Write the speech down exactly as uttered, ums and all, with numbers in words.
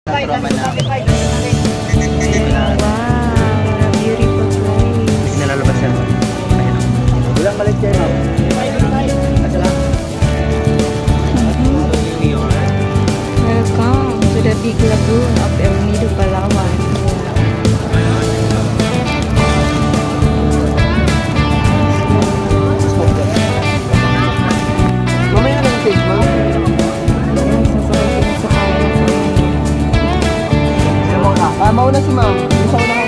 Tropa na. Wow, what a beautiful place. Hindi nalalabas yan. Walang balik kayo, ma'am. Welcome to the big lagoon of El Nido, Palawan. Mamaya na yung stage, ma'am. Ayan, sasakay na sa kanya. Ah, mauna si ma'am. Yung sa unang